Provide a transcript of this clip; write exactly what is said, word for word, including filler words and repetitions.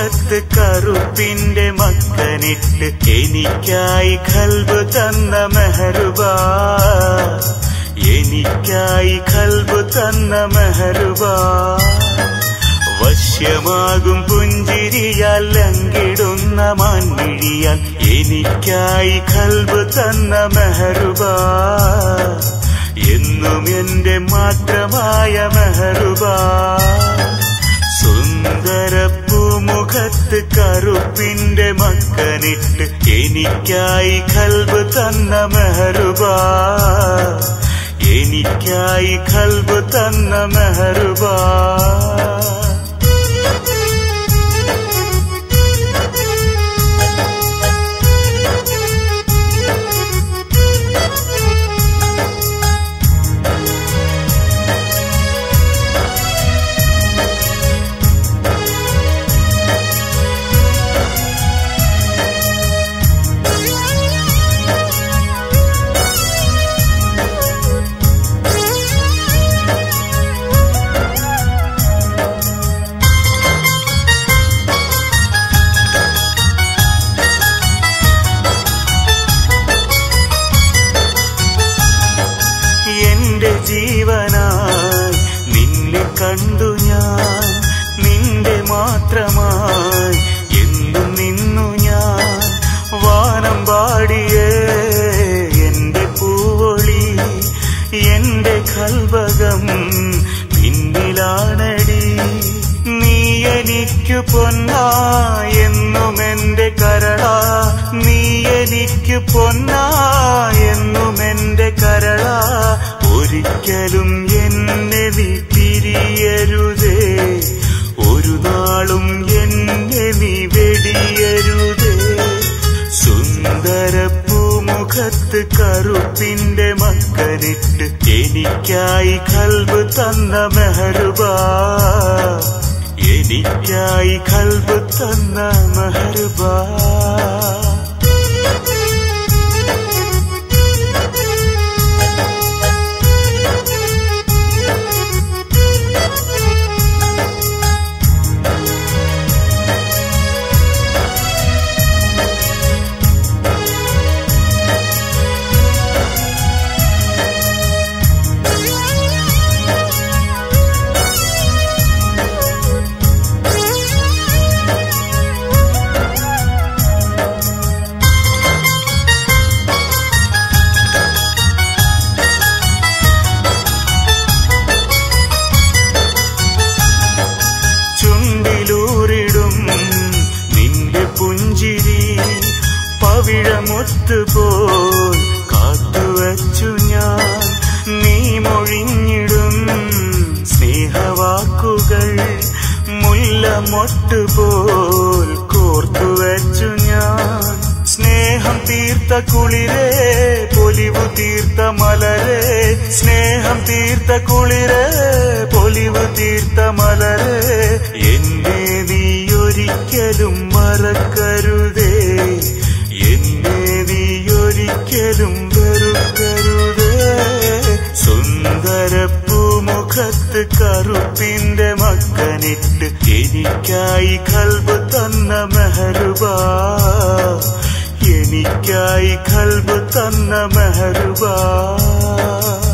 മുഖത്ത് കറുപ്പിന്റെ മക്കനിട്ട് എനിക്കായി ഖൽബ് തന്ന മെഹറുബാ, എനിക്കായി ഖൽബ് തന്ന മെഹറുബാ. വശ്യമാകും പുഞ്ചിരിയാൽ ലംഘിടുന്ന മാൻമിഴിയാൽ എനിക്കായി ഖൽബ് തന്ന മെഹറുബാ, എന്നും എന്റെ മാത്രമായ മെഹറുബാ. സുന്ദരപ്പൂമുഖത്ത് കറുപ്പിന്റെ മക്കനിട്ട് എനിക്കായി ഖൽബ് തന്ന മെഹറുബാ, എനിക്കായി ഖൽബ് തന്ന മെഹറുബാ. എന്റെ ജീവനായി നിന്നെ കണ്ടു ഞാൻ, നിന്റെ മാത്രമായി എന്നും നിന്നു ഞാൻ. വാനം പാടിയേ എന്റെ പൂവൊളി, എന്റെ ഖൽബകം നിന്നിലാണടി. നീ എനിക്കു പൊന്നാ എന്നും എന്റെ കരളാ, നീ എനിക്കു പൊന്നാ എന്നും എന്റെ കരളാ. ഒരിക്കലും എന്നെ നീ പിരിയരുതേ, ഒരു നാളും എന്നെ നീ വെടിയരുതേ. സുന്ദരപ്പൂമുഖത്ത് കറുപ്പിന്റെ മക്കനിട്ട് എനിക്കായി ഖൽബ് തന്ന മെഹറുബാ, എനിക്കായി ഖൽബ് തന്ന മെഹറുബാ. പുഞ്ചിരി പവിഴമൊത്തുപോൽ കാത്തുവച്ചു ഞാൻ. നീ മൊഴിഞ്ഞിടും സ്നേഹവാക്കുകൾ മുല്ലമൊട്ടുപോൽ കോർത്തുവച്ചു ഞാൻ. സ്നേഹം തീർത്ത കുളിരേ പൊലിവു തീർത്ത മലരേ, സ്നേഹം തീർത്ത കുളിരേ പൊലിവു തീർത്ത മലരേ. എന്നെ നീ ഒരിക്കലും മറക്കരുതേ, എന്നെ നീ ഒരിക്കലും വെറുക്കരുതേ. സുന്ദരപ്പൂമുഖത്ത് കറുപ്പിന്റെ മക്കനിട്ട് എനിക്കായി ഖൽബ് തന്ന മെഹറുബാ, എനിക്കായി ഖൽബ് തന്ന മെഹറുബാ.